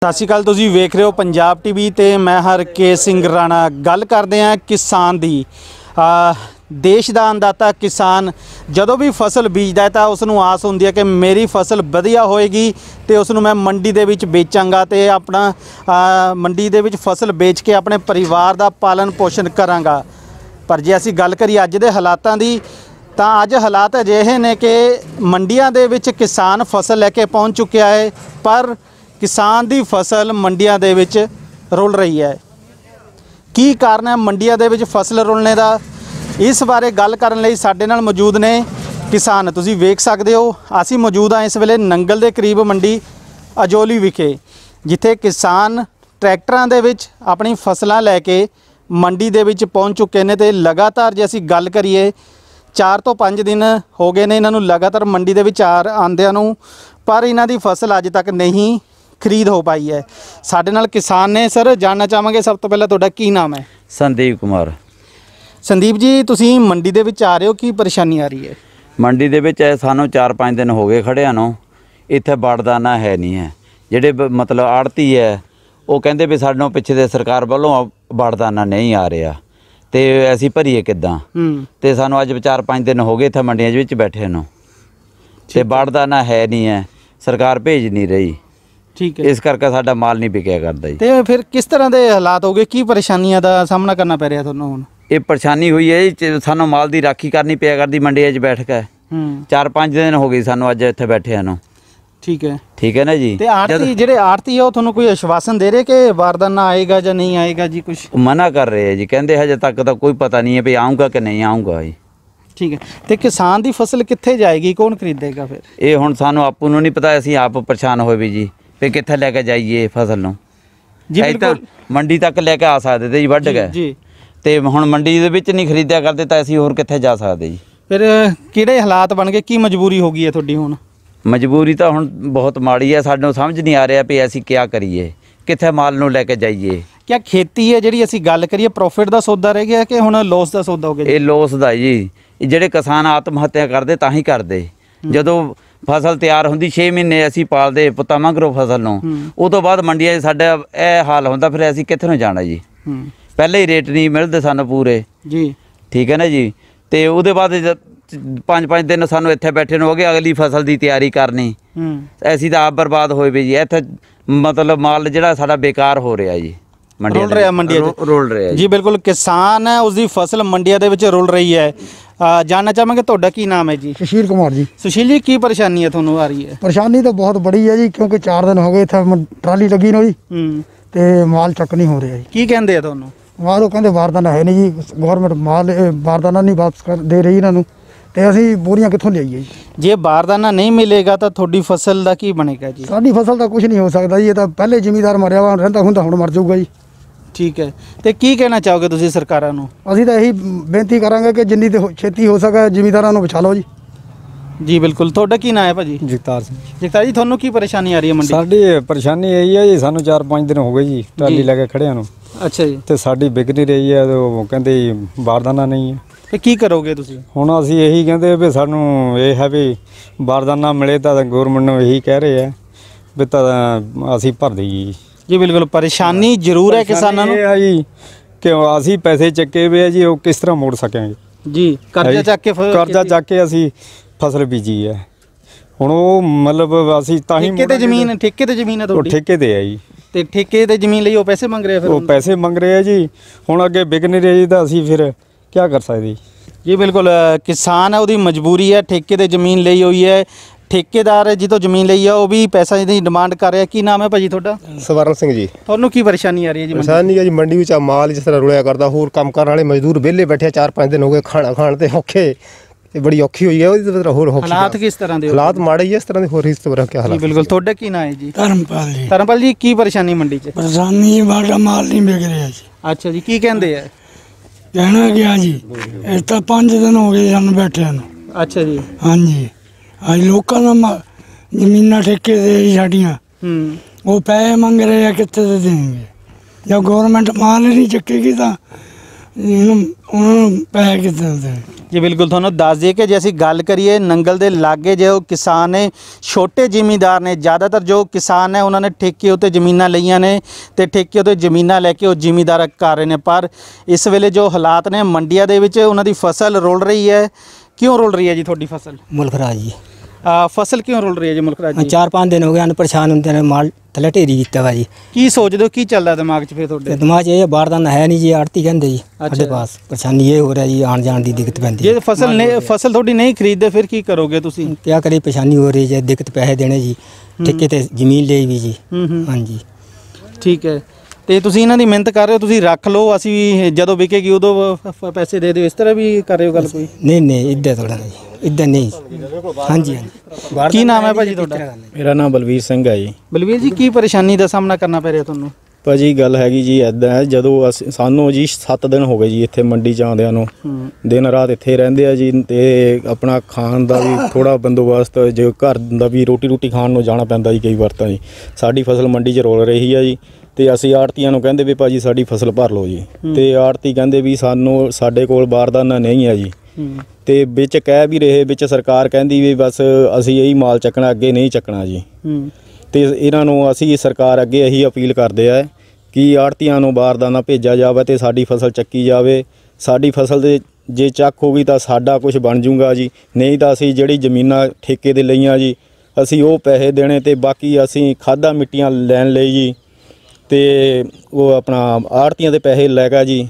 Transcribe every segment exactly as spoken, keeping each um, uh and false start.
ਸਤਿ ਸ਼੍ਰੀ ਅਕਾਲ, ਤੁਸੀਂ ਵੇਖ ਰਹੇ ਹੋ ਪੰਜਾਬ ਟੀਵੀ ਤੇ ਮੈਂ ਹਰਕੇਸ਼ ਸਿੰਘ ਰਾਣਾ। ਗੱਲ ਕਰਦੇ ਹਾਂ ਕਿਸਾਨ ਦੀ। ਦੇਸ਼ ਦਾ ਅੰਨਦਾਤਾ ਕਿਸਾਨ ਜਦੋਂ ਵੀ ਫਸਲ ਬੀਜਦਾ ਤਾਂ ਉਸ ਨੂੰ ਆਸ ਹੁੰਦੀ ਹੈ ਕਿ ਮੇਰੀ ਫਸਲ ਵਧੀਆ ਹੋਏਗੀ ਤੇ ਉਸ ਨੂੰ ਮੈਂ ਮੰਡੀ ਦੇ ਵਿੱਚ ਵੇਚਾਂਗਾ ਤੇ ਆਪਣਾ ਮੰਡੀ ਦੇ ਵਿੱਚ ਫਸਲ ਵੇਚ ਕੇ ਆਪਣੇ ਪਰਿਵਾਰ ਦਾ ਪਾਲਣ ਪੋਸ਼ਣ ਕਰਾਂਗਾ। ਪਰ ਜੇ ਅਸੀਂ ਗੱਲ ਕਰੀਏ ਅੱਜ ਦੇ ਹਾਲਾਤਾਂ ਦੀ ਤਾਂ ਅੱਜ ਹਾਲਾਤ ਅਜਿਹੇ ਨੇ ਕਿ ਮੰਡੀਆਂ ਦੇ ਵਿੱਚ ਕਿਸਾਨ ਫਸਲ ਲੈ ਕੇ ਪਹੁੰਚ ਚੁੱਕਿਆ ਹੈ, ਪਰ किसान की फसल मंडिया दे विच रुल रही है। की कारण है मंडिया दे विच फसल रुलने का? इस बारे गल करन लई साडे नाल मौजूद ने किसान। तुसीं वेख सकदे हो असीं मौजूद हाँ इस वेले नंगल दे करीब मंडी अजोली विखे, जिथे किसान ट्रैक्टरां दे विच अपनी फसलां लैके मंडी दे विच पहुंच चुके ने। ते लगातार जे असीं गल करिए चार तो पाँच दिन हो गए ने इन्हां नूं लगातार मंडी दे विच आ आंदिआं नूं, पर इन्हां दी फसल अज तक नहीं खरीद हो पाई है। साडे नाल किसान ने। सर जानना चाहांगे सब तो पहले तुहाडा की नाम है? संदीप कुमार। संदीप जी तुसीं मंडी दे विच आ रहे हो, की परेशानी आ रही है? मंडी दे विच सानूं चार पाँच दिन हो गए खड़ियां नूं, इत्थे बाड़दाना है नहीं है। जिहड़े मतलब आड़ती है वो कहंदे भी साडों पिछे दे सरकार वालों बाड़दाना नहीं आ रहा ते असीं भरीए किद्दां। ते सानूं अज चार पाँच दिन हो गए इत्थे मंडियां दे विच बैठे नूं ते बाड़दाना है नहीं है, सरकार भेज नहीं रही। ठीक है, इस करके साडा माल नहीं विकिया करदा जी। ते फिर किस तरह के हालात हो गए, की परेशानियां दा सामना करना पै रहा तुहानूं हुण? ये परेशानी हुई है जी, सानूं माल दी राखी करनी पिया करदी मंडियां 'च बैठ के। चार पाँच दिन हो गए सानूं अज इत्थे बैठे नूं। ठीक है ठीक है ना जी। ते आड़ती जिहड़े आड़ती है वो तुहानूं कोई आश्वासन दे रहे कि बारदाना आएगा या नहीं आएगा जी? कुछ मना कर रहे हैं जी, कहंदे हजे तक तो कोई पता नहीं है भी आऊँगा कि नहीं आऊँगा जी। ठीक है, तो किसान की फसल कित्थे जाएगी, कौन खरीदेगा फिर? ये हुण सानूं आपूं नूं नहीं पता, असीं आप परेशान होए भी जी भी कित्थे लैके जाइए फसल नूं जी। बिल्कुल मंडी तक लैके आ सकदे ते जी वढ गए जी, ते हुण मंडी दे विच नहीं खरीदिया करदे तां असीं होर कित्थे जा सकदे जी। फिर किहड़े हालात बन गए, की मजबूरी हो गई है तुहाडी हुण? मजबूरी तो हुण बहुत माड़ी है, सानूं समझ नहीं आ रहा भी असीं क्या करिए, कित्थे माल नूं लैके जाइए। क्या खेती है जिहड़ी असीं गल करिए प्रॉफिट दा सौदा रह गया कि हुण लॉस दा सौदा हो गया? ये लॉस दा जी। ਜਿਹੜੇ ਕਿਸਾਨ ਆਤਮ ਹੱਤਿਆ ਕਰਦੇ ਤਾਂ ਹੀ ਕਰਦੇ, ਜਦੋਂ ਫਸਲ ਤਿਆਰ ਹੁੰਦੀ ਛੇ ਮਹੀਨੇ ਅਸੀਂ ਪਾਲਦੇ ਪੁੱਤਾਂ ਵਾਂਗਰੋਂ ਫਸਲ ਨੂੰ, ਉਹ ਤੋਂ ਬਾਅਦ ਮੰਡੀਆਂ 'ਚ ਸਾਡਾ ਇਹ ਹਾਲ ਹੁੰਦਾ, ਫਿਰ ਅਸੀਂ ਕਿੱਥੇ ਨੂੰ ਜਾਣਾ ਜੀ? ਪਹਿਲੇ ਹੀ ਰੇਟ ਨਹੀਂ ਮਿਲਦੇ ਸਾਨੂੰ ਪੂਰੇ ਜੀ। ਠੀਕ ਹੈ ਨਾ ਜੀ। ਤੇ ਉਹਦੇ ਬਾਅਦ ਪੰਜ ਪੰਜ ਦਿਨ ਸਾਨੂੰ ਇੱਥੇ ਬੈਠੇ ਨੂੰ ਹੋ ਗਏ, ਅਗਲੀ ਫਸਲ ਦੀ ਤਿਆਰੀ ਕਰਨੀ, ਅਸੀਂ ਤਾਂ ਆਪ ਬਰਬਾਦ ਹੋਏ ਵੀ ਜੀ। ਇੱਥੇ ਮਤਲਬ ਮਾਲ ਜਿਹੜਾ ਸਾਡਾ ਬੇਕਾਰ ਹੋ ਰਿਹਾ ਜੀ, रुल रहा मंडिया रुल रहा है जी। बिल्कुल किसान है, उसकी फसल मंडिया दे विच रुल रही है। जानना चाहांगे तुहाडा की नाम है जी? सुशील कुमार जी। सुशील जी की परेशानी है तुहानूं आ रही है? परेशानी तो बहुत बड़ी है जी, क्योंकि चार दिन हो गए इत्थे ट्राली लगी नो जी ते माल चक नहीं हो रहा जी। की कहंदे आ तुहानूं? माल वो कहंदे बारदाना है नहीं जी, गौरमेंट माल बारदाना नहीं वापस कर दे रही इन्हां नूं ते असीं बोरियां कित्थों लियाईए जी? जे बारदाना नहीं मिलेगा तो थोड़ी फसल का की बनेगा जी? साडी फसल का कुछ नहीं हो सकता जी, ये तो पहले जिमीदार मरिया वा रहिंदा हुंदा हुण मर जाऊगा जी। ठीक है, तो की कहना चाहोगे तुसीं सरकारां नूं? असीं तो यही बेनती करांगे कि जिन्नी ते छेती हो सके जिमीदारां नूं बचा लो जी। जी बिल्कुल। तुहाडा की नाम है भाजी? जगतार सिंह। जगतार जी तुहानूं की परेशानी आ रही है मंडी? साडी परेशानी यही है जी, सानूं चार पाँच दिन हो गए जी ट्राली लैके खड़ियां नूं। अच्छा जी। ते साडी बिक नहीं रही है, तो कहंदे बारदाना नहीं है। ਤੇ ਕੀ ਕਰੋਗੇ ਤੁਸੀਂ ਹੁਣ? ਅਸੀਂ ਇਹੀ ਕਹਿੰਦੇ ਵੀ ਸਾਨੂੰ ਇਹ ਹੈ ਵੀ ਬਾਰਦਾਨਾ ਮਿਲੇ ਤਾਂ ਗਵਰਨਮੈਂਟ ਨੂੰ ਇਹੀ ਕਹਿ ਰਹੇ ਆ ਵੀ ਤਾਂ ਅਸੀਂ ਭਰ ਦਈਏ ਜੀ। ਬਿਲਕੁਲ ਪਰੇਸ਼ਾਨੀ ਜ਼ਰੂਰ ਹੈ ਕਿਸਾਨਾਂ ਨੂੰ। ਇਹ ਹੈ ਜੀ ਕਿ ਅਸੀਂ ਪੈਸੇ ਚੱਕੇ ਵੇ ਆ ਜੀ, ਉਹ ਕਿਸ ਤਰ੍ਹਾਂ ਮੋੜ ਸਕਾਂਗੇ ਜੀ? ਕਰਜ਼ਾ ਚੱਕ ਕੇ ਕਰਜ਼ਾ ਚੱਕ ਕੇ ਅਸੀਂ ਫਸਲ ਬੀਜੀ ਹੈ। ਹੁਣ ਉਹ ਮਤਲਬ ਅਸੀਂ ਤਾਂ ਹੀ ਠੇਕੇ ਤੇ ਜ਼ਮੀਨ ਠੇਕੇ ਤੇ ਜ਼ਮੀਨ ਹੈ ਤੁਹਾਡੀ? ਠੇਕੇ ਤੇ ਹੈ ਜੀ। ਤੇ ਠੇਕੇ ਤੇ ਜ਼ਮੀਨ ਲਈ ਉਹ ਪੈਸੇ ਮੰਗ ਰਹੇ ਆ? ਫਿਰ ਉਹ ਪੈਸੇ ਮੰਗ ਰਹੇ ਆ ਜੀ। ਹੁਣ ਅੱਗੇ ਵਿਕ ਨਹੀਂ ਰਹੀ ਤਾਂ ਅਸੀਂ ਫਿਰ क्या कर सकते जी? बिल्कुल किसान है, वो मजबूरी है, ठेके ते जमीन ली हुई है, ठेकेदार जितों जमीन ली है वो भी पैसा की डिमांड कर रहा है। की नाम है भाजी थोड़ा? सवरण सिंह जी। तुहानूं की परेशानी आ रही है जी? परेशानी है जी मंडी में माल जिस तरह रुलिया करता, होर काम करने वाले मजदूर विहले बैठे चार पाँच दिन हो गए, खाना खाण ते औखे बड़ी औखी हुई है। होर हालात किस तरह के? हालात माड़े ही इस तरह के, होर इस तरह क्या हालात? बिल्कुल। तुहाडा की नाम है जी? धर्मपाल जी। धर्मपाल जी की परेशानी मंडी च? परेशानी बाड़ा माल नहीं बिक रहा जी। अच्छा जी, की कहंदे है? कहना क्या जी, इस तो पाँच दिन हो गए सानूं बैठे नूं। अच्छा जी। हाँ जी। अज लोगों का जमीना ठेके से साड़ियाँ वो पैसे मंग रहे हैं, कितने दे देंगे? जब गवर्नमेंट माल नहीं चकेगी तो ਇਹਨੂੰ ਉਹਨਾਂ ਨੂੰ ਪੈਸੇ ਕਿੱਦਾਂ ਦੇਣ। ਜੀ ਬਿਲਕੁਲ, ਤੁਹਾਨੂੰ ਦੱਸ ਦਈਏ ਕਿ ਜੇ ਅਸੀਂ ਗੱਲ ਕਰੀਏ ਨੰਗਲ ਦੇ ਲਾਗੇ ਜੋ ਕਿਸਾਨ ਨੇ, ਛੋਟੇ ਜ਼ਿਮੀਂਦਾਰ ਨੇ, ਜ਼ਿਆਦਾਤਰ ਜੋ ਕਿਸਾਨ ਨੇ ਉਹਨਾਂ ਨੇ ਠੇਕੇ ਉੱਤੇ ਜ਼ਮੀਨਾਂ ਲਈਆਂ ਨੇ ਤੇ ਠੇਕੇ ਉੱਤੇ ਜ਼ਮੀਨਾਂ ਲੈ ਕੇ ਉਹ ਜ਼ਿਮੀਂਦਾਰ ਕਰ ਰਹੇ ਨੇ। ਪਰ ਇਸ ਵੇਲੇ ਜੋ ਹਾਲਾਤ ਨੇ ਮੰਡੀਆਂ ਦੇ ਵਿੱਚ, ਉਹਨਾਂ ਦੀ ਫਸਲ ਰੁਲ ਰਹੀ ਹੈ। ਕਿਉਂ ਰੁਲ ਰਹੀ ਹੈ ਜੀ ਤੁਹਾਡੀ ਫਸਲ? ਮੁਲਕ ਰਾਜ ਜੀ ਆ ਫਸਲ ਕਿਉਂ ਰੁਲ ਰਹੀ ਹੈ ਜੀ ਮੁਲਕ ਰਾਜ ਜੀ? ਚਾਰ ਪੰਜ ਦਿਨ ਹੋ ਗਏ ਹਨ ਪਰੇਸ਼ਾਨ ਹੁੰਦੇ ਨੇ, ਮਾਲ ਥੱਲੇ ਢੇਰੀ ਕੀਤਾ ਵਾ ਜੀ। ਕੀ ਸੋਚਦੇ ਹੋ, ਕੀ ਚੱਲਦਾ ਦਿਮਾਗ 'ਚ ਫਿਰ ਤੁਹਾਡੇ? ਤੇ ਦਿਮਾਗ 'ਚ ਇਹ ਬਾਰਦਾਨਾ ਹੈ ਨਹੀਂ ਜੀ, ਆੜਤੀ ਕਹਿੰਦੇ ਜੀ ਸਾਡੇ ਪਾਸ। ਪਰੇਸ਼ਾਨੀ ਇਹ ਹੋ ਰਿਹਾ ਜੀ, ਆਣ ਜਾਣ ਦੀ ਦਿੱਕਤ ਪੈਂਦੀ। ਜੇ ਫਸਲ ਨਹੀਂ ਫਸਲ ਤੁਹਾਡੀ ਨਹੀਂ ਖਰੀਦਦੇ ਫਿਰ ਕੀ ਕਰੋਗੇ ਤੁਸੀਂ? ਕਿਆ ਕਰੇ, ਪਰੇਸ਼ਾਨੀ ਹੋ ਰਹੀ ਹੈ, ਦਿੱਕਤ ਪੈਸੇ ਦੇਣੇ ਜੀ, ਠੇਕੇ ਤੇ ਜ਼ਮੀਨ ਲਈ ਵੀ ਜੀ। ਹਾਂਜੀ ਠੀਕ ਹੈ, ਤੇ ਤੁਸੀਂ ਇਹਨਾਂ ਦੀ ਮਿਹਨਤ ਕਰ ਰਹੇ ਹੋ, ਤੁਸੀਂ ਰੱਖ ਲਓ, ਅਸੀਂ ਜਦੋਂ ਵਿਕੇਗੀ ਉਦੋਂ ਫ- ਪੈਸੇ ਦੇ ਦਿਓ, ਇਸ ਤਰ੍ਹਾਂ ਵੀ ਕਰ ਰਹੇ ਹੋ ਗੱਲ ਕੋਈ? ਨਹੀਂ ਨਹੀਂ ਇੱਦਾਂ ਥੋੜ੍ਹਾ ਜੀ, ਇੱਦਾਂ ਨਹੀਂ। ਹਾਂਜੀ ਹਾਂਜੀ। ਕੀ ਨਾਮ ਹੈ ਭਾਜੀ ਤੁਹਾਡਾ? ਮੇਰਾ ਨਾਮ ਬਲਵੀਰ ਸਿੰਘ ਹੈ ਜੀ। ਬਲਵੀਰ ਜੀ, ਕੀ ਪਰੇਸ਼ਾਨੀ ਦਾ ਸਾਹਮਣਾ ਕਰਨਾ ਪੈ ਰਿਹਾ ਤੁਹਾਨੂੰ? ਭਾਜੀ ਗੱਲ ਹੈਗੀ ਜੀ ਇੱਦਾਂ ਹੈ, ਜਦੋਂ ਅਸੀਂ ਸਾਨੂੰ ਜੀ ਸੱਤ ਦਿਨ ਹੋ ਗਏ ਜੀ ਇੱਥੇ ਮੰਡੀ 'ਚ ਆਉਂਦਿਆਂ ਨੂੰ, ਦਿਨ ਰਾਤ ਇੱਥੇ ਰਹਿੰਦੇ ਆ ਜੀ। ਤੇ ਆਪਣਾ ਖਾਣ ਦਾ ਵੀ ਥੋੜਾ ਬੰਦੋਬਸਤ, ਜੇ ਘਰ ਦਾ ਵੀ ਰੋਟੀ ਰੋਟੀ ਖਾਣ ਨੂੰ ਜਾਣਾ ਪੈਂਦਾ ਜੀ ਕਈ ਵਾਰ ਤਾਂ ਜੀ। ਸਾਡੀ ਫਸਲ ਮੰਡੀ 'ਚ ਰੋਲ ਰਹੀ ਆ ਜੀ, ਤੇ ਅਸੀਂ ਆੜਤੀਆਂ ਨੂੰ ਕਹਿੰਦੇ ਵੀ ਭਾਜੀ ਸਾਡੀ ਫਸਲ ਭਰ ਲਓ ਜੀ, ਤੇ ਆੜਤੀ ਕਹਿੰਦੇ ਵੀ ਸਾਨੂੰ ਸਾਡੇ ਕੋਲ ਬਾਰਦਾਨਾ ਨਹੀਂ ਹੈ ਜੀ। ਤੇ ਵਿੱਚ ਕਹਿ ਵੀ ਰਹੇ, ਵਿੱਚ ਸਰਕਾਰ ਕਹਿੰਦੀ ਵੀ ਬਸ ਅਸੀਂ ਇਹੀ ਮਾਲ ਚੱਕਣਾ, ਅੱਗੇ ਨਹੀਂ ਚੱਕਣਾ ਜੀ। ਤੇ ਇਹਨਾਂ ਨੂੰ ਅਸੀਂ ਸਰਕਾਰ ਅੱਗੇ ਇਹੀ ਅਪੀਲ ਕਰਦੇ ਆ ਕਿ ਆੜਤੀਆਂ ਨੂੰ ਬਾਰਦਾਨਾ ਭੇਜਿਆ ਜਾਵੇ ਤੇ ਸਾਡੀ ਫਸਲ ਚੱਕੀ ਜਾਵੇ। ਸਾਡੀ ਫਸਲ ਦੇ ਜੇ ਚੱਕ ਹੋ ਗਈ ਤਾਂ ਸਾਡਾ ਕੁਝ ਬਣ ਜੂਗਾ ਜੀ, ਨਹੀਂ ਤਾਂ ਅਸੀਂ ਜਿਹੜੀ ਜ਼ਮੀਨਾਂ ਠੇਕੇ ਦੇ ਲਈਆਂ ਜੀ ਅਸੀਂ ਉਹ ਪੈਸੇ ਦੇਣੇ, ਤੇ ਬਾਕੀ ਅਸੀਂ ਖਾਦਾਂ ਮਿੱਟੀਆਂ ਲੈਣ ਲਈ ਜੀ। ਤੇ ਉਹ ਆਪਣਾ ਆੜਤੀਆਂ ਦੇ ਪੈਸੇ ਲੈ ਕੇ ਜੀ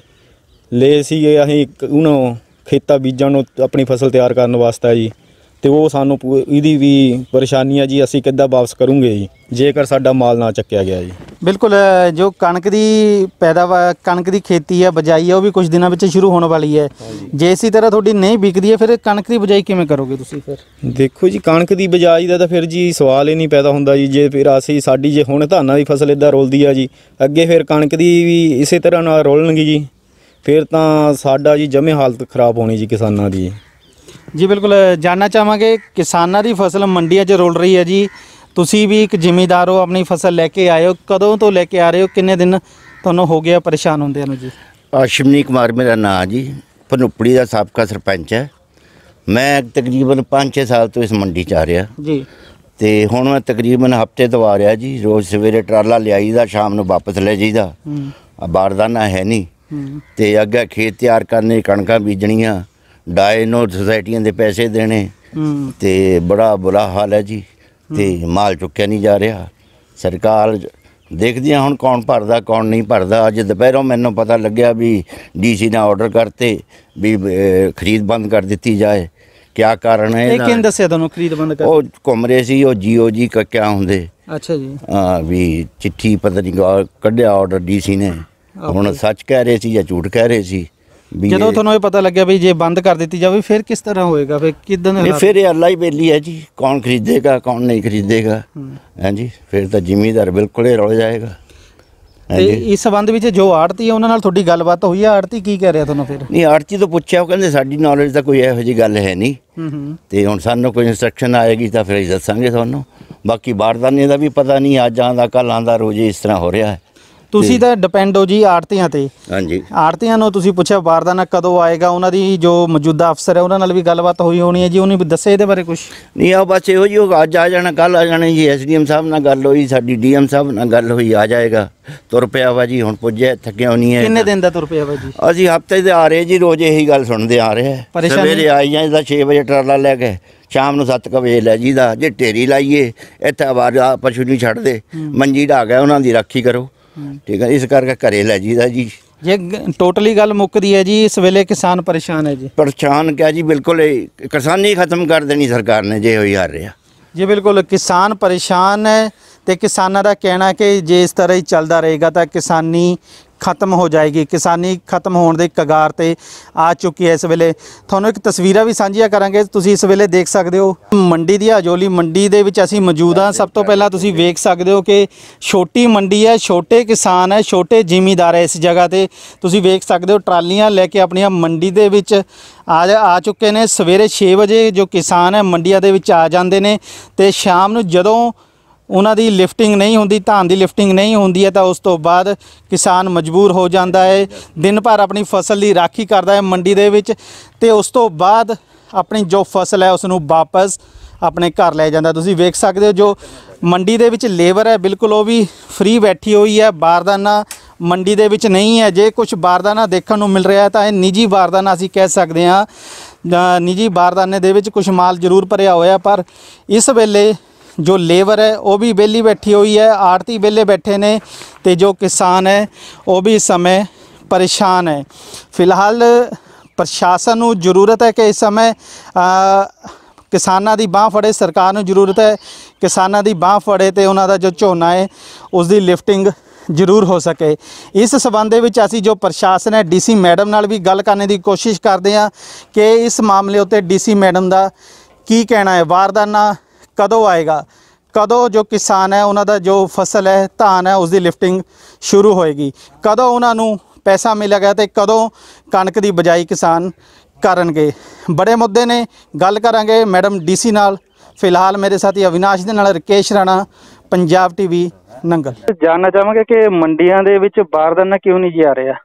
ਲਏ ਸੀਗੇ ਅਸੀਂ ਉਹਨੂੰ ਖੇਤਾਂ ਬੀਜਾਂ ਨੂੰ, ਆਪਣੀ ਫਸਲ ਤਿਆਰ ਕਰਨ ਵਾਸਤੇ ਜੀ। ਤੇ ਉਹ ਸਾਨੂੰ ਪੂ- ਇਹਦੀ ਵੀ ਪਰੇਸ਼ਾਨੀ ਆ ਜੀ, ਅਸੀਂ ਕਿੱਦਾਂ ਵਾਪਸ ਕਰੂੰਗੇ ਜੀ ਜੇਕਰ ਸਾਡਾ ਮਾਲ ਨਾ ਚੱਕਿਆ ਗਿਆ ਜੀ। ਬਿਲਕੁਲ, ਅ, ਜੋ ਕਣਕ ਦੀ ਪੈਦਾਵਾਰ, ਕਣਕ ਦੀ ਖੇਤੀ ਹੈ, ਬਜਾਈ ਹੈ, ਉਹ ਵੀ ਕੁਝ ਦਿਨਾਂ ਵਿੱਚ ਸ਼ੁਰੂ ਹੋਣ ਵਾਲੀ ਹੈ। ਜੇ ਇਸੇ ਤਰ੍ਹਾਂ ਤੁਹਾਡੀ ਨਹੀਂ ਵਿਕਦੀ ਹੈ ਫਿਰ ਕਣਕ ਦੀ ਬਜਾਈ ਕਿਵੇਂ ਕਰੋਗੇ ਤੁਸੀਂ ਫਿਰ? ਦੇਖੋ ਜੀ, ਕਣਕ ਦੀ ਬਿਜਾਈ ਦਾ ਤਾਂ ਫਿਰ ਜੀ ਸਵਾਲ ਹੀ ਨਹੀਂ ਪੈਦਾ ਹੁੰਦਾ ਜੀ। ਜੇ ਫਿਰ ਅਸੀਂ ਸਾਡੀ ਜੇ ਹੁਣ ਧਾਨਾਂ ਦੀ ਫਸਲ ਇੱਦਾਂ ਰੁਲਦੀ ਆ ਜੀ, ਅੱਗੇ ਫਿਰ ਕਣਕ ਦੀ ਵੀ ਇਸੇ ਤਰ੍ਹਾਂ ਨਾਲ ਰੁਲਣਗੀ ਜੀ, ਫਿਰ ਤਾਂ ਸਾਡਾ ਜੀ ਜਮੇ ਹਾਲਤ ਖਰਾਬ ਹੋਣੀ ਜੀ ਕਿਸਾਨਾਂ ਦੀ। ਜੀ ਬਿਲਕੁਲ, ਜਾਣਨਾ ਚਾਹਾਂਗੇ ਕਿਸਾਨਾਂ ਦੀ ਫਸਲ ਮੰਡੀਆਂ 'ਚ ਰੁਲ ਰਹੀ ਹੈ ਜੀ। ਤੁਸੀਂ ਵੀ ਇੱਕ ਜ਼ਿਮੀਂਦਾਰ ਹੋ, ਆਪਣੀ ਫਸਲ ਲੈ ਕੇ ਆਏ ਹੋ, ਕਦੋਂ ਤੋਂ ਲੈ ਕੇ ਆ ਰਹੇ ਹੋ, ਕਿੰਨੇ ਦਿਨ ਤੁਹਾਨੂੰ ਹੋ ਗਿਆ ਪਰੇਸ਼ਾਨ ਹੁੰਦਿਆਂ ਨੂੰ ਜੀ? ਅਸ਼ਵਨੀ ਕੁਮਾਰ ਮੇਰਾ ਨਾਂ ਜੀ, ਭਨੂਪੜੀ ਦਾ ਸਾਬਕਾ ਸਰਪੰਚ ਹੈ। ਮੈਂ ਤਕਰੀਬਨ ਪੰਜ ਛੇ ਸਾਲ ਤੋਂ ਇਸ ਮੰਡੀ 'ਚ ਆ ਰਿਹਾ ਜੀ, ਤੇ ਹੁਣ ਮੈਂ ਤਕਰੀਬਨ ਹਫਤੇ ਤੋਂ ਆ ਰਿਹਾ ਜੀ। ਰੋਜ਼ ਸਵੇਰੇ ਟਰਾਲਾ ਲਿਆਈਦਾ, ਸ਼ਾਮ ਨੂੰ ਵਾਪਸ ਲੈ ਜਾਈਦਾ। ਬਾਰਦਾਨਾ ਹੈ ਨਹੀਂ, ਤੇ ਅੱਗੇ ਖੇਤ ਤਿਆਰ ਕਰਨੇ, ਕਣਕਾਂ ਬੀਜਣੀਆਂ, ਡਾਏ ਨੂੰ ਸੁਸਾਇਟੀਆਂ ਦੇ ਪੈਸੇ ਦੇਣੇ, ਤੇ ਬੜਾ ਬੁਰਾ ਹਾਲ ਹੈ ਜੀ। ਤੇ ਮਾਲ ਚੁੱਕਿਆ ਨਹੀਂ ਜਾ ਰਿਹਾ। ਸਰਕਾਰ ਦੇਖਦੀ ਆ ਹੁਣ ਕੌਣ ਭਰਦਾ ਕੌਣ ਨਹੀਂ ਭਰਦਾ। ਅੱਜ ਦੁਪਹਿਰੋਂ ਮੈਨੂੰ ਪਤਾ ਲੱਗਿਆ ਵੀ ਡੀਸੀ ਨੇ ਆਰਡਰ ਕਰਤੇ ਵੀ ਅ, ਖਰੀਦ ਬੰਦ ਕਰ ਦਿੱਤੀ ਜਾਏ। ਕਿਆ ਕਾਰਨ ਹੈ ਇਹ ਇਹਦਾ? ਕਿਹਨੇ ਦੱਸਿਆ ਤੁਹਾਨੂੰ ਖਰੀਦ ਬੰਦ ਕਰ? ਉਹ ਘੁੰਮ ਰਹੇ ਸੀ, ਉਹ ਜੀਓ ਜੀ ਕ ਕਿਆ ਹੁੰਦੇ, ਅੱਛਾ ਜੀ। ਹਾਂ ਵੀ ਚਿੱਠੀ ਪਤਾ ਨਹੀਂ ਗਾ- ਕੱਢਿਆ ਆਰਡਰ ਡੀਸੀ ਨੇ। ਹੁਣ ਸੱਚ ਕਹਿ ਰਹੇ ਸੀ ਜਾਂ ਝੂਠ ਕਹਿ ਰਹੇ ਸੀ ਵੀ ਜਦੋਂ ਇਹ- ਤੁਹਾਨੂੰ ਇਹ ਪਤਾ ਲੱਗਿਆ ਵੀ ਜੇ ਬੰਦ ਕਰ ਦਿੱਤੀ ਜਾਵੇ ਫਿਰ ਕਿਸ ਤਰ੍ਹਾਂ ਹੋਏਗਾ? ਫਿਰ ਕਿਦਾਂ ਦੇ ਨਹੀਂ, ਹਾਲਾਤ? ਫਿਰ ਇਹ ਅੱਲਾ ਹੀ ਬੇਲੀ ਹੈ ਜੀ, ਕੌਣ ਖਰੀਦੇਗਾ ਕੌਣ ਨਹੀਂ ਖਰੀਦੇਗਾ। ਹਾਂਜੀ, ਫਿਰ ਤਾਂ ਜ਼ਿਮੀਦਾਰ ਬਿਲਕੁਲ ਹੀ ਰੁਲ ਜਾਏਗਾ। ਤੇ ਹਾਂਜੀ, ਇਸ ਸੰਬੰਧ ਵਿੱਚ ਜੋ ਆੜਤੀ ਹੈ ਉਹਨਾਂ ਨਾਲ ਤੁਹਾਡੀ ਗੱਲਬਾਤ ਹੋਈ ਹੈ? ਆੜਤੀ ਕੀ ਕਹਿ ਰਿਹਾ ਤੁਹਾਨੂੰ ਫਿਰ? ਨਹੀਂ ਆੜਤੀ ਤੋਂ ਪੁੱਛਿਆ, ਉਹ ਕਹਿੰਦੇ ਸਾਡੀ ਨੌਲੇਜ ਤਾਂ ਕੋਈ ਇਹੋ ਜਿਹੀ ਗੱਲ ਹੈ ਨਹੀਂ, ਹੂੰ ਹੂੰ ਤੇ ਹੁਣ ਸਾਨੂੰ ਕੋਈ ਇੰਸਟਰਕਸ਼ਨ ਆਏਗੀ ਤਾਂ ਫਿਰ ਅਸੀਂ ਦੱਸਾਂਗੇ ਤੁਹਾਨੂੰ। ਬਾਕੀ ਬਾਰਦਾਨੇ ਦਾ ਵੀ ਪਤਾ ਨਹੀਂ, ਅੱਜ ਆਉਂਦਾ ਕੱਲ੍ਹ ਆਉਂਦਾ, ਰੋਜ਼ ਹੀ ਇਸ ਤਰ੍ਹਾਂ ਹੋ ਰਿਹਾ ਹੈ। ਤੁਸੀਂ ਤਾਂ ਡਿਪੈਂਡ ਹੋ ਜੀ ਆੜਤੀਆਂ ਤੇ। ਹਾਂਜੀ, ਆੜਤੀਆਂ ਨੂੰ ਤੁਸੀਂ ਪੁੱਛਿਆ ਬਾਰਦਾਨਾ ਕਦੋਂ ਆਏਗਾ? ਉਹਨਾਂ ਦੀ ਜੋ ਮੌਜੂਦਾ ਅਫਸਰ ਹੈ ਉਹਨਾਂ ਨਾਲ ਵੀ ਗੱਲਬਾਤ ਹੋਈ ਹੋਣੀ ਹੈ ਜੀ, ਉਹਨੇ ਵੀ ਦੱਸਿਆ ਇਹਦੇ ਬਾਰੇ ਕੁਝ? ਨਹੀਂ ਆ ਬਸ ਇਹੋ ਜਿਹੀ ਉਹ ਅੱਜ ਆ ਜਾਣਾ ਕੱਲ੍ਹ ਆ ਜਾਣਾ ਜੀ। ਐਸਡੀਐਮ ਸਾਹਿਬ ਨਾਲ ਗੱਲ ਹੋਈ, ਸਾਡੀ ਡੀਐਮ ਸਾਹਿਬ ਨਾਲ ਗੱਲ ਹੋਈ, ਆ ਜਾਏਗਾ। ਤੁਰ ਪਿਆ ਵਾ ਜੀ, ਹੁਣ ਪੁੱਜਿਆ, ਥੱਕਿਆ ਨਹੀਂ ਹੈ। ਕਿੰਨੇ ਦਿਨ ਦਾ ਤੁਰ ਪਿਆ ਵਾ ਜੀ? ਅਸੀਂ ਹਫਤੇ ਦੇ ਆ ਰਹੇ ਜੀ, ਰੋਜ਼ ਇਹੀ ਗੱਲ ਸੁਣਦੇ ਆ ਰਹੇ ਆ। ਪਰੇਸ਼ਾਨੀ- ਸਵੇਰੇ ਆਈ ਜਾਂਦਾ ਛੇ ਵਜੇ ਟਰਾਲਾ ਲੈ ਕੇ, ਸ਼ਾਮ ਨੂੰ ਸੱਤ ਕੁ ਵਜੇ ਲੈ ਜੀਦਾ। ਜੇ ਢੇਰੀ ਲਾਈਏ ਇੱਥੇ ਆਵਾਜ਼ ਪਸ਼ੂ ਨਹੀਂ ਛੱਡਦੇ, ਮੰਜੀ ਢਾ ਗਿਆ ਉਹਨਾਂ ਦੀ ਰਾਖੀ ਕਰੋ, ਠੀਕ ਹੈ। ਇਸ ਕਰਕੇ ਘਰੇ ਲੈ ਜੀਦਾ ਜੀ। ਜੇ ਟੋਟਲੀ ਗੱਲ ਮੁੱਕਦੀ ਹੈ ਜੀ, ਇਸ ਵੇਲੇ ਕਿਸਾਨ ਪਰੇਸ਼ਾਨ ਹੈ ਜੀ। ਪਰੇਸ਼ਾਨ ਕਿਆ ਜੀ, ਬਿਲਕੁਲ ਇਹ ਕਿਸਾਨੀ ਖਤਮ ਕਰ ਦੇਣੀ ਸਰਕਾਰ ਨੇ ਜੇ ਹੋਈ ਹਾਰ ਰਿਹਾ। ਜੀ ਬਿਲਕੁਲ, ਕਿਸਾਨ ਪਰੇਸ਼ਾਨ ਹੈ ਤੇ ਕਿਸਾਨਾਂ ਦਾ ਕਹਿਣਾ ਹੈ ਕਿ ਜੇ ਇਸ ਤਰ੍ਹਾਂ ਹੀ ਚੱਲਦਾ ਰਹੇਗਾ ਤਾਂ ਕਿਸਾਨੀ ਖਤਮ ਹੋ ਜਾਏਗੀ। ਕਿਸਾਨੀ ਖਤਮ ਹੋਣ ਦੇ ਕਗਾਰ ਤੇ ਆ ਚੁੱਕੀ ਹੈ। ਇਸ ਵੇਲੇ ਤੁਹਾਨੂੰ ਇੱਕ ਤਸਵੀਰਾਂ ਵੀ ਸਾਂਝੀਆਂ ਕਰਾਂਗੇ, ਤੁਸੀਂ ਇਸ ਵੇਲੇ ਦੇਖ ਸਕਦੇ ਹੋ ਮੰਡੀ ਦੀ, ਅਜੋਲੀ ਮੰਡੀ ਦੇ ਵਿੱਚ ਅਸੀਂ ਮੌਜੂਦ ਹਾਂ। ਸਭ ਤੋਂ ਪਹਿਲਾਂ ਤੁਸੀਂ ਵੇਖ ਸਕਦੇ ਹੋ ਕਿ ਛੋਟੀ ਮੰਡੀ ਹੈ, ਛੋਟੇ ਕਿਸਾਨ ਹੈ, ਛੋਟੇ ਜ਼ਿਮੀਂਦਾਰ ਹੈ। ਇਸ ਜਗ੍ਹਾ ਤੇ ਤੁਸੀਂ ਵੇਖ ਸਕਦੇ ਹੋ ਟਰਾਲੀਆਂ ਲੈ ਕੇ ਆਪਣੀਆਂ ਮੰਡੀ ਦੇ ਵਿੱਚ ਆ ਆ ਚੁੱਕੇ ਨੇ। ਸਵੇਰੇ ਛੇ ਵਜੇ ਜੋ ਕਿਸਾਨ ਹੈ ਮੰਡੀਆਂ ਦੇ ਵਿੱਚ ਆ ਜਾਂਦੇ ਨੇ ਤੇ ਸ਼ਾਮ ਨੂੰ ਜਦੋਂ ਉਹਨਾਂ ਦੀ ਲਿਫਟਿੰਗ ਨਹੀਂ ਹੁੰਦੀ, ਧਾਨ ਦੀ ਲਿਫਟਿੰਗ ਨਹੀਂ ਹੁੰਦੀ ਹੈ ਤਾਂ ਉਸ ਤੋਂ ਬਾਅਦ ਕਿਸਾਨ ਮਜਬੂਰ ਹੋ ਜਾਂਦਾ ਹੈ, ਦਿਨ ਭਰ ਆਪਣੀ ਫਸਲ ਦੀ ਰਾਖੀ ਕਰਦਾ ਹੈ ਮੰਡੀ ਦੇ ਵਿੱਚ ਤੇ ਉਸ ਤੋਂ ਬਾਅਦ ਆਪਣੀ ਜੋ ਫਸਲ ਹੈ ਉਸ ਨੂੰ ਵਾਪਸ ਆਪਣੇ ਘਰ ਲੈ ਜਾਂਦਾ। ਤੁਸੀਂ ਵੇਖ ਸਕਦੇ ਹੋ ਜੋ ਮੰਡੀ ਦੇ ਵਿੱਚ ਲੇਬਰ ਹੈ ਬਿਲਕੁਲ ਉਹ ਵੀ ਫ੍ਰੀ ਬੈਠੀ ਹੋਈ ਹੈ, ਬਾਰਦਾਨਾ ਮੰਡੀ ਦੇ ਵਿੱਚ ਨਹੀਂ ਹੈ। ਜੇ ਕੁਝ ਬਾਰਦਾਨਾ ਦੇਖਣ ਨੂੰ ਮਿਲ ਰਿਹਾ ਹੈ ਤਾਂ ਇਹ ਨਿੱਜੀ ਬਾਰਦਾਨਾ ਅਸੀਂ ਕਹਿ ਸਕਦੇ ਹਾਂ, ਨਿੱਜੀ ਬਾਰਦਾਨੇ ਦੇ ਵਿੱਚ ਕੁਝ ਮਾਲ ਜ਼ਰੂਰ ਭਰਿਆ ਹੋਇਆ, ਪਰ ਇਸ ਵੇਲੇ ਜੋ ਲੇਬਰ ਹੈ ਉਹ ਵੀ ਵਿਹਲੀ ਬੈਠੀ ਹੋਈ ਹੈ, ਆੜਤੀ ਵਿਹਲੇ ਬੈਠੇ ਨੇ ਤੇ ਜੋ ਕਿਸਾਨ ਹੈ ਉਹ ਵੀ ਇਸ ਸਮੇਂ ਪਰੇਸ਼ਾਨ ਹੈ। ਫਿਲਹਾਲ ਪ੍ਰਸ਼ਾਸਨ ਨੂੰ ਜ਼ਰੂਰਤ ਹੈ ਕਿ ਇਸ ਸਮੇਂ ਕਿਸਾਨਾਂ ਦੀ ਬਾਂਹ ਫੜੇ, ਸਰਕਾਰ ਨੂੰ ਜ਼ਰੂਰਤ ਹੈ ਕਿਸਾਨਾਂ ਦੀ ਬਾਂਹ ਫੜੇ ਤੇ ਉਹਨਾਂ ਦਾ ਜੋ ਝੋਨਾ ਹੈ ਉਸ ਦੀ ਲਿਫਟਿੰਗ ਜ਼ਰੂਰ ਹੋ ਸਕੇ। ਇਸ ਸਬੰਧ ਦੇ ਵਿੱਚ ਅਸੀਂ ਜੋ ਪ੍ਰਸ਼ਾਸਨ ਹੈ ਡੀਸੀ ਮੈਡਮ ਨਾਲ ਵੀ ਗੱਲ ਕਰਨ ਦੀ ਕੋਸ਼ਿਸ਼ ਕਰਦੇ ਹਾਂ ਕਿ ਇਸ ਮਾਮਲੇ ਉੱਤੇ ਡੀਸੀ ਮੈਡਮ ਦਾ ਕੀ ਕਹਿਣਾ ਹੈ, ਬਾਰਦਾਨਾ ਕਦੋਂ ਆਏਗਾ, ਕਦੋਂ ਜੋ ਕਿਸਾਨ ਹੈ ਉਹਨਾਂ ਦਾ ਜੋ ਫਸਲ ਹੈ ਧਾਨ ਹੈ ਉਸ ਦੀ ਲਿਫਟਿੰਗ ਸ਼ੁਰੂ ਹੋਏਗੀ, ਕਦੋਂ ਉਹਨਾਂ ਨੂੰ ਪੈਸਾ ਮਿਲੇਗਾ ਤੇ ਕਦੋਂ ਕਣਕ ਦੀ ਬਜਾਈ ਕਿਸਾਨ ਕਰਨਗੇ। ਬੜੇ ਮੁੱਦੇ ਨੇ, ਗੱਲ ਕਰਾਂਗੇ ਮੈਡਮ ਡੀਸੀ ਨਾਲ। ਫਿਲਹਾਲ ਮੇਰੇ ਸਾਥੀ ਅਵਿਨਾਸ਼ ਦੇ ਨਾਲ ਰਕੇਸ਼ ਰਾਣਾ, ਪੰਜਾਬ ਟੀਵੀ ਨੰਗਲ। ਜਾਨਣਾ ਚਾਹਾਂਗੇ ਕਿ ਮੰਡੀਆਂ ਦੇ ਵਿੱਚ ਬਾਰਦਾਨਾ ਕਿਉਂ ਨਹੀਂ ਜੀ ਆ ਰਿਹਾ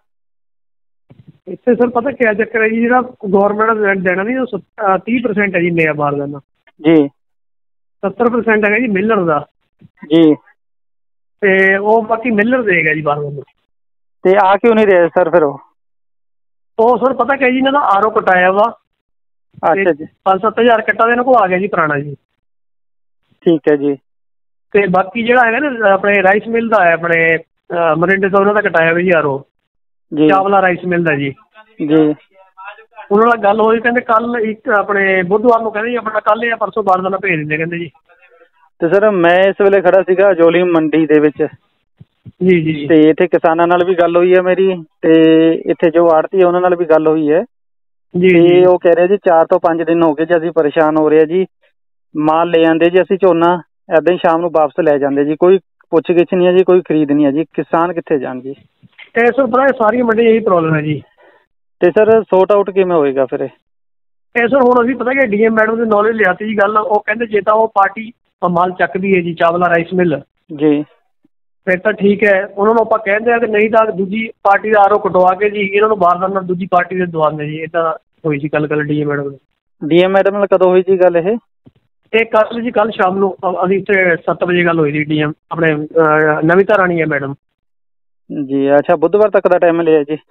ਇੱਥੇ? ਸਰ ਪਤਾ ਕਿਆ ਚੱਕਰ ਹੈ ਜੀ, ਜਿਹੜਾ ਗੌਰਮੈਂਟ ਦੇਣਾ ਨਹੀਂ ਉਹ ਤੀਹ ਪਰਸੈਂਟ ਹੈ ਜੀ ਮੇਰਾ ਬਾਰਦਾਨਾ ਜੀ, ਸੱਤਰ ਪਰਸੈਂਟ ਹੈਗਾ ਜੀ ਮਿਲਰ ਦਾ ਜੀ, ਤੇ ਉਹ ਬਾਕੀ ਮਿਲਰ ਦੇਗਾ ਜੀ ਬਾਰਦਾਨਾ। ਤੇ ਆ ਕਿਉਂ ਨਹੀਂ ਰਿਹਾ ਸਰ ਫਿਰ? ਉਹ ਉਹ ਸਰ ਪਤਾ ਕਿਆ ਜੀ, ਇਹਨਾਂ ਦਾ ਆਰਓ ਕਟਾਇਆ ਵਾ। ਅੱਛਾ ਜੀ, ਪੰਜ ਸੱਤ ਹਜ਼ਾਰ ਕੱਟਾ ਦੇ ਇਹਨਾਂ ਕੋਲ ਆ ਗਿਆ ਜੀ ਪੁਰਾਣਾ ਜੀ। ਠੀਕ ਹੈ ਜੀ। ਤੇ ਬਾਕੀ ਜਿਹੜਾ ਹੈਗਾ ਨਾ ਆਪਣੇ ਰਾਈਸ ਮਿਲ ਦਾ ਹੈ ਆਪਣੇ ਮਰਿੰਡੇ ਤੋਂ, ਉਹਨਾਂ ਦਾ ਕਟਾਇਆ ਵਾ ਜੀ ਆਰਓ, ਚਾਵਲਾ ਰਾਈਸ ਮਿਲ ਦਾ ਜੀ। ਜੀ ਉਹਨਾਂ ਨਾਲ ਗੱਲ ਹੋਈ, ਕਹਿੰਦੇ ਕੱਲ ਇੱਕ ਆਪਣੇ ਬੁੱਧਵਾਰ ਨੂੰ ਕਹਿੰਦੇ ਜੀ ਆਪਣਾ ਕੱਲ੍ਹ ਜਾਂ ਪਰਸੋਂ ਬਾਰਦਾਨਾ ਭੇਜ ਦਿੰਦੇ ਕਹਿੰਦੇ ਜੀ। ਤੇ ਸਰ ਮੈਂ ਇਸ ਵੇਲੇ ਖੜਾ ਸੀਗਾ ਜੋਲੀ ਮੰਡੀ ਦੇ ਵਿੱਚ ਜੀ ਜੀ, ਤੇ ਇੱਥੇ ਕਿਸਾਨਾਂ ਨਾਲ ਵੀ ਗੱਲ ਹੋਈ ਹੈ ਮੇਰੀ ਤੇ ਇੱਥੇ ਜੋ ਆੜਤੀ ਹੈ ਉਹਨਾਂ ਨਾਲ ਵੀ ਗੱਲ ਹੋਈ ਹੈ ਜੀ। ਤੇ ਉਹ ਕਹਿ ਰਹੇ ਜੀ ਚਾਰ ਤੋਂ ਪੰਜ ਦਿਨ ਹੋ ਗਏ ਜੀ ਅਸੀਂ ਪਰੇਸ਼ਾਨ ਹੋ ਰਹੇ ਜੀ, ਮਾਲ ਲੈ ਆਂਦੇ ਜੀ ਅਸੀਂ ਝੋਨਾ, ਇੱਦਾਂ ਹੀ ਸ਼ਾਮ ਨੂੰ ਵਾਪਸ ਲੈ ਜਾਂਦੇ ਜੀ, ਕੋਈ ਪੁੱਛ ਗਿੱਛ ਨਹੀਂ ਹੈ ਜੀ, ਕੋਈ ਖਰੀਦ ਨਹੀਂ ਹੈ ਜੀ, ਕਿਸਾਨ ਕਿੱਥੇ ਜਾਣ ਜੀ। ਤੇ ਸਰ ਪਤਾ ਸਾਰੀ ਮੰਡੀ ਇਹੀ ਪ੍ਰੋਬਲਮ ਹੈ ਜੀ। ਤੇ ਸਰ ਸੌਟ ਆਊਟ ਕਿਵੇਂ ਹੋਏਗਾ ਫਿਰ? ਇਹ ਸਰ ਹੁਣ ਅਸੀਂ ਪਤਾ ਕਿ ਡੀਐਮ ਮੈਡਮ ਦੇ ਨੌਲੇਜ ਲਿਆਤੀ ਜੀ ਗੱਲ, ਉਹ ਕਹਿੰਦੇ ਜੇ ਤਾਂ ਉਹ ਪਾਰਟੀ ਮਾਲ ਚੱਕਦੀ ਹੈ ਜੀ ਚਾਵਲਾ ਰਾਈਸ ਮਿਲ ਜੀ ਫਿਰ ਤਾਂ ਠੀਕ ਹੈ, ਉਹਨਾਂ ਨੂੰ ਆਪਾਂ ਕਹਿੰਦੇ ਆ ਕਿ ਨਹੀਂ ਤਾਂ ਦੂਜੀ ਪਾਰਟੀ ਦਾ ਆਰਓ ਕਟਵਾ ਕੇ ਜੀ ਇਹਨਾਂ ਨੂੰ ਬਾਰਦਾਨਾ ਦੂਜੀ ਪਾਰਟੀ ਦੇ ਦਵਾਉਂਦੇ ਜੀ। ਇੱਦਾਂ ਹੋਈ ਸੀ ਕੱਲ ਕੱਲ ਡੀਐਮ ਮੈਡਮ ਨਾਲ। ਡੀਐਮ ਮੈਡਮ ਨਾਲ ਕਦੋਂ ਹੋਈ ਜੀ ਗੱਲ ਇਹ? ਇਹ ਕੱਲ ਜੀ ਕੱਲ ਸ਼ਾਮ ਨੂੰ ਅਸੀਂ ਇੱਥੇ ਸੱਤ ਵਜੇ ਗੱਲ ਹੋਈ ਸੀ ਡੀਐਮ ਆਪਣੇ ਨਵੀਤਾ ਰਾਣੀ ਹੈ ਮੈਡਮ ਜੀ। ਅੱਛਾ, ਬੁੱਧਵਾਰ ਤੱਕ ਦਾ ਟਾਈਮ ਲਿਆ ਜੀ?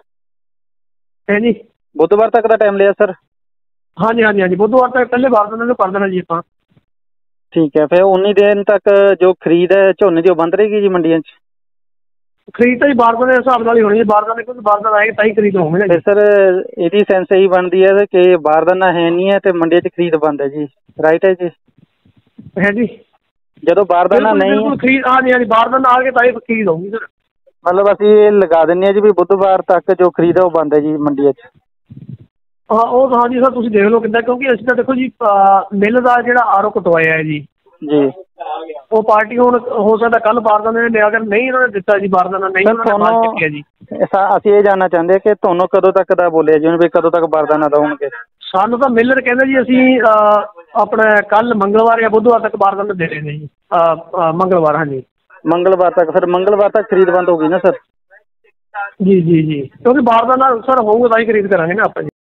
ਹੈ ਜੀ, ਬੁੱਧਵਾਰ ਤੱਕ ਦਾ ਟਾਈਮ ਲਿਆ ਸਰ? ਹਾਂਜੀ ਹਾਂਜੀ ਹਾਂਜੀ, ਬੁੱਧਵਾਰ ਤੱਕ ਪਹਿਲੇ ਬਾਰਦਾਨਾ ਨੂੰ ਕਰ ਦੇਣਾ ਜੀ ਆਪਾਂ। ਠੀਕ ਹੈ, ਫਿਰ ਉਨੀ ਦਿਨ ਤੱਕ ਜੋ ਖਰੀਦ ਹੈ ਝੋਨੇ ਦੀ ਉਹ ਬੰਦ ਰਹੇਗੀ ਜੀ ਮੰਡੀਆਂ 'ਚ? ਖਰੀਦ ਤਾਂ ਜੀ ਬਾਰਦਾਨੇ ਦੇ ਹਿਸਾਬ ਨਾਲ ਹੀ ਹੋਣੀ ਹੈ, ਬਾਰਦਾਨੇ ਕਿਉਂਕਿ ਬਾਰਦਾਨਾ ਆਏਗਾ ਤਾਂ ਹੀ ਖਰੀਦ ਹੋਵੇ ਨਾ। ਫਿਰ ਸਰ ਇਹਦੀ ਸੈਂਸ ਇਹੀ ਬਣਦੀ ਹੈ ਕਿ ਬਾਰਦਾਨਾ ਹੈ ਨਹੀਂ ਹੈ ਤੇ ਮੰਡੀਆਂ 'ਚ ਖਰੀਦ ਬੰਦ ਹੈ ਜੀ, ਰਾਈਟ ਹੈ ਜੀ? ਹੈ ਜੀ, ਜਦੋਂ ਬਾਰਦਾਨਾ ਨਹੀਂ ਖਰੀਦ ਹਾਂਜੀ ਹਾਂਜੀ ਬਾਰਦਾਨਾ ਆ ਕੇ ਤਾਂ ਹੀ ਖਰੀਦ ਹੋਊਗੀ ਸਰ। ਮਤਲਬ ਅਸੀਂ ਇਹ ਲਗਾ ਦਿੰਦੇ ਹਾਂ ਜੀ ਵੀ ਬੁੱਧਵਾਰ ਤੱਕ ਜੋ ਖਰੀਦ ਹੈ ਉਹ ਬੰਦ ਹੈ ਜੀ ਮੰਡੀਆਂ 'ਚ? ਹਾਂ ਉਹ ਹਾਂਜੀ ਸਰ ਤੁਸੀਂ ਦੇਖ ਲਓ ਕਿੱਦਾਂ, ਕਿਉਂਕਿ ਅਸੀਂ ਤਾਂ ਦੇਖੋ ਜੀ ਮਿੱਲ ਦਾ ਜਿਹੜਾ ਆਰਓ ਕਟਵਾਇਆ ਹੈ ਜੀ ਜੀ, ਉਹ ਪਾਰਟੀ ਹੁਣ ਹੋ ਸਕਦਾ ਕੱਲ ਬਾਰਦਾਨੇ ਨੇ ਲਿਆ, ਕਰ ਨਹੀਂ ਇਹਨਾਂ ਨੇ ਦਿੱਤਾ ਜੀ ਬਾਰਦਾਨਾ, ਨਹੀਂ ਉਹਨਾਂ ਨੇ ਮਾਲ ਚੱਕਿਆ ਜੀ। ਅਸੀਂ ਇਹ ਜਾਣਨਾ ਚਾਹੁੰਦੇ ਹਾਂ ਕਿ ਤੁਹਾਨੂੰ ਕਦੋਂ ਤੱਕ ਦਾ ਬੋਲਿਆ ਜੀ ਵੀ ਕਦੋਂ ਤੱਕ ਬਾਰਦਾਨਾ ਦਵਾਉਣਗੇ? ਸਾਨੂੰ ਤਾਂ ਮਿਲਰ ਕਹਿੰਦਾ ਜੀ ਅਸੀਂ ਆਪਣਾ ਕੱਲ ਮੰਗਲਵਾਰ ਜਾਂ ਬੁੱਧਵਾਰ ਤੱਕ ਬਾਰਦਾਨਾ ਦੇ ਰਹੇ ਨੇ ਜੀ। ਮੰਗਲਵਾਰ, ਹਾਂਜੀ ਮੰਗਲਵਾਰ ਤੱਕ। ਫਿਰ ਮੰਗਲਵਾਰ ਤੱਕ ਖਰੀਦ ਬੰਦ ਹੋ ਗਈ ਨਾ ਸਰ? ਜੀ ਜੀ ਜੀ, ਕਿਉਂਕਿ ਬਾਰਦਾਨਾ ਸਰ ਹੋਊਗਾ ਤਾਂ ਹੀ ਖਰੀਦ ਕਰਾਂਗੇ ਨਾ ਆਪਾਂ ਜੀ।